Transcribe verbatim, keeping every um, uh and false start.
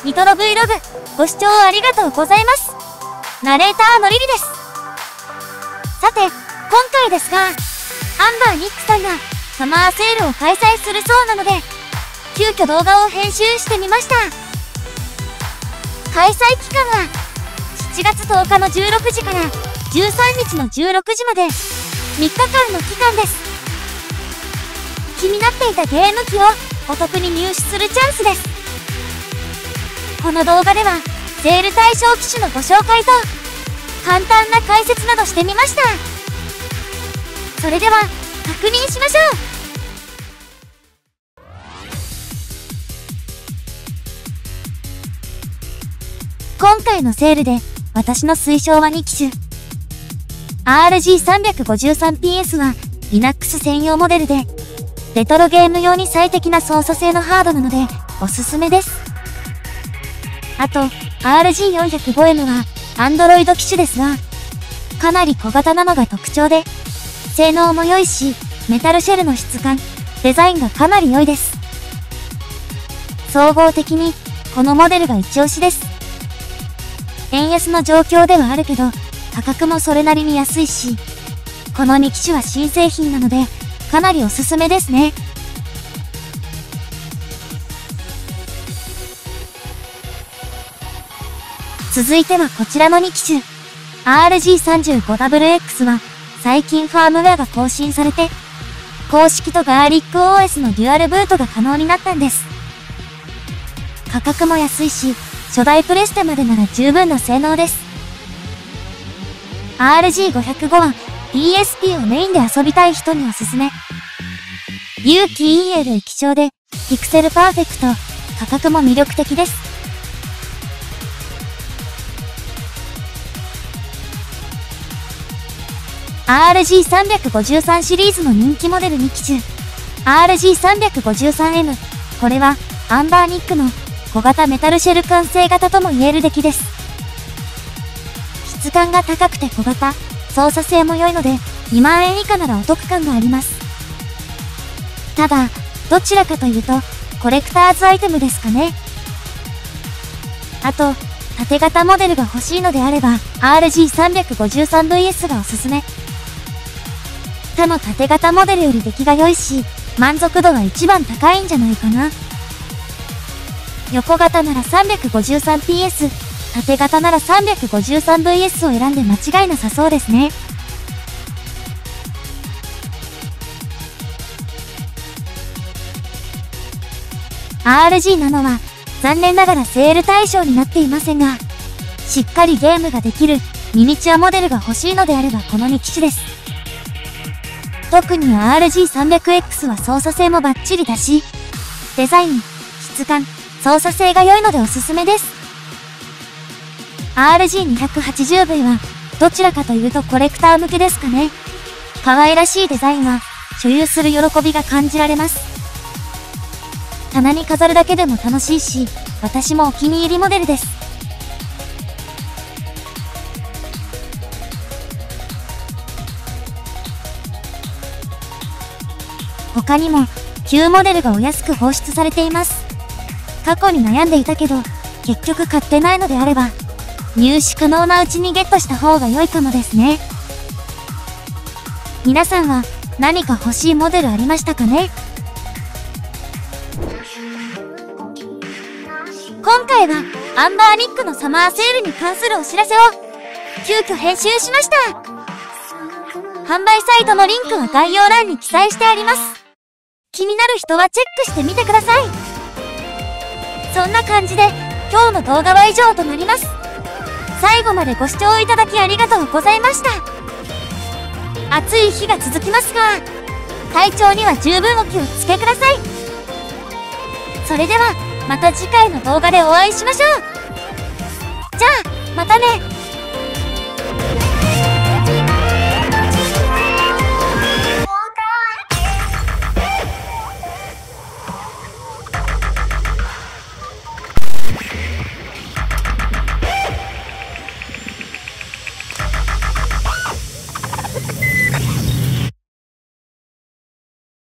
ニトロ Vlog、ご視聴ありがとうございます。ナレーターのリリです。さて、今回ですが、アンバーニックさんがサマーセールを開催するそうなので、急遽動画を編集してみました。開催期間は、しちがつとおかのじゅうろくじからじゅうさんにちのじゅうろくじまでみっかかんの期間です。気になっていたゲーム機をお得に入手するチャンスです。この動画ではセール対象機種のご紹介と簡単な解説などしてみました。それでは確認しましょう。今回のセールで私の推奨はにきしゅ。アールジーさんごさんピーエス は Linux 専用モデルで、レトロゲーム用に最適な操作性のハードなのでおすすめです。あと、アールジーよんひゃくごエム は Android 機種ですが、かなり小型なのが特徴で、性能も良いし、メタルシェルの質感、デザインがかなり良いです。総合的に、このモデルが一押しです。円安の状況ではあるけど、価格もそれなりに安いし、このにきしゅは新製品なので、かなりおすすめですね。続いてはこちらのにきしゅ。アールジーさんごダブリューエックス は最近ファームウェアが更新されて、公式とガーリック オーエス のデュアルブートが可能になったんです。価格も安いし、初代プレステまでなら十分な性能です。アールジーごひゃくご は ピーエスピー をメインで遊びたい人におすすめ。有機 イーエル 液晶でピクセルパーフェクト、価格も魅力的です。アールジーさんごさん シリーズの人気モデルにきしゅ。アールジーさんごさんエム。これはアンバーニックの小型メタルシェル完成型とも言える出来です。質感が高くて小型、操作性も良いのでにまんえん以下ならお得感があります。ただ、どちらかというとコレクターズアイテムですかね。あと、縦型モデルが欲しいのであれば アールジーさんごさんブイエス がおすすめ。他の縦型モデルより出来が良いし、満足度は一番高いんじゃないかな。横型なら さんごさんピーエス、縦型なら さんごさんブイエス を選んで間違いなさそうですね。アールジーなな は残念ながらセール対象になっていませんが、しっかりゲームができるミニチュアモデルが欲しいのであればこのにきしゅです。特に アールジーさんびゃくエックス は操作性もバッチリだし、デザイン、質感、操作性が良いのでおすすめです。アールジーにひゃくはちじゅうブイ はどちらかというとコレクター向けですかね。可愛らしいデザインは所有する喜びが感じられます。棚に飾るだけでも楽しいし、私もお気に入りモデルです。他にも旧モデルがお安く放出されています。過去に悩んでいたけど結局買ってないのであれば、入手可能なうちにゲットした方が良いかもですね。皆さんは何か欲しいモデルありましたかね。今回はアンバーニックのサマーセールに関するお知らせを急遽編集しました。販売サイトのリンクは概要欄に記載してあります。気になる人はチェックしてみてください。そんな感じで今日の動画は以上となります。最後までご視聴いただきありがとうございました。暑い日が続きますが、体調には十分お気をつけください。それではまた次回の動画でお会いしましょう。じゃあ、またね。